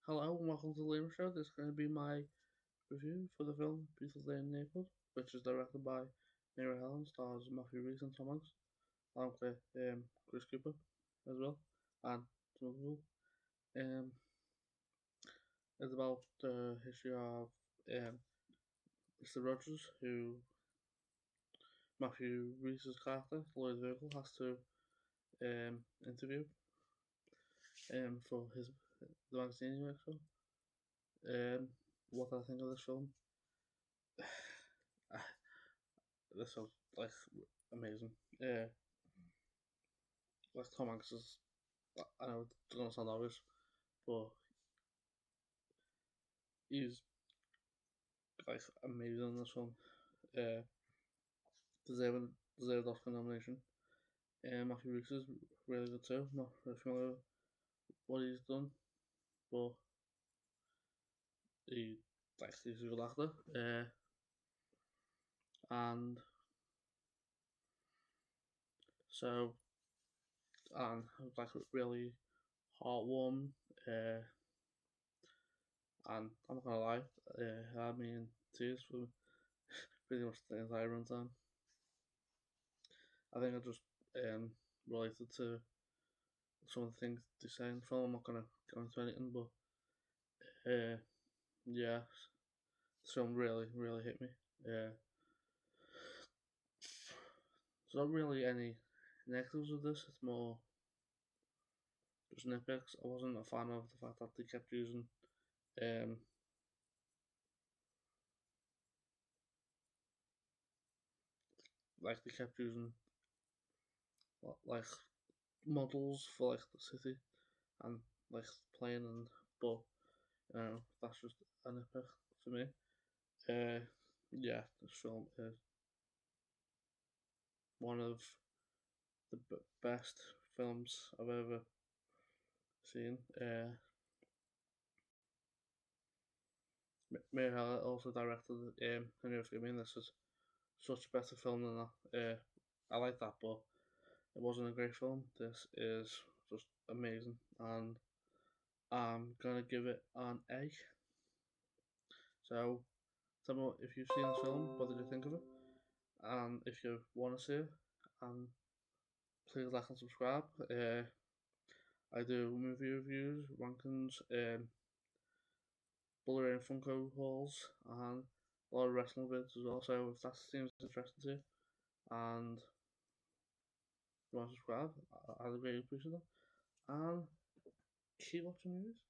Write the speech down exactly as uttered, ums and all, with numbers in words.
Hello and welcome to the Labour Show. This is going to be my review for the film Beautiful Day in the Neighborhood, which is directed by Marielle and stars Matthew Rhys and Tom Hanks, along with um, Chris Cooper as well, and some other people. Um, it's about the history of um, Mister Rogers, who Matthew Rhys' character, Lloyd Virgil, has to um, interview um, for his the magazine he works for. Um, what I think of this film? This was like amazing. Yeah, like Tom Hanks is. I know it's gonna sound obvious, but he's like amazing in this film. Uh, deserving deserved Oscar nomination. Uh, Matthew Rhys is really good too. Not really familiar with what he's done, but he like he's a good actor. Uh, and so and it was like really heartwarming. Uh, and I'm not gonna lie, uh, it had me in tears for pretty much the entire runtime. I think I just um related to some of the things they say in the film. I'm not gonna go into anything, but uh, yeah, this film really, really hit me. Uh, there's not really any negatives with this. It's more just nitpicks. I wasn't a fan of the fact that they kept using um like they kept using like models for like the city and like playing and but you know that's just a nitpick for me. Uh, yeah, this film is one of the b- best films I've ever seen. Uh, Marielle also directed um, and if you mean this is such a better film than that. Uh, I like that, but it wasn't a great film. This is just amazing, and I'm gonna give it an A. So tell me what, if you've seen the film, what did you think of it? And if you want to see it, and please like and subscribe. Uh, I do movie reviews, rankings, um, Blu-ray and Funko hauls, and a lot of wrestling vids as well. So if that seems interesting to you, and you want to subscribe, I- I'd really appreciate it. And keep watching movies.